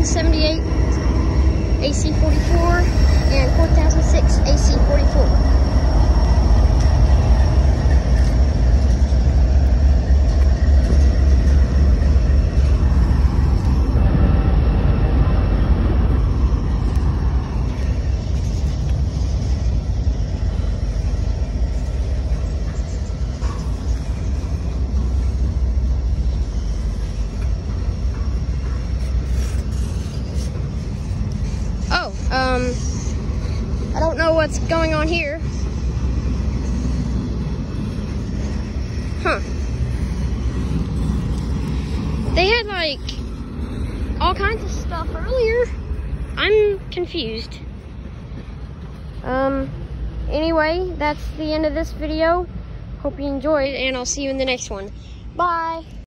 4078 AC44 and 4006 AC44. I don't know what's going on here. Huh. They had like all kinds of stuff earlier. I'm confused. Anyway, that's the end of this video. Hope you enjoyed, and I'll see you in the next one. Bye.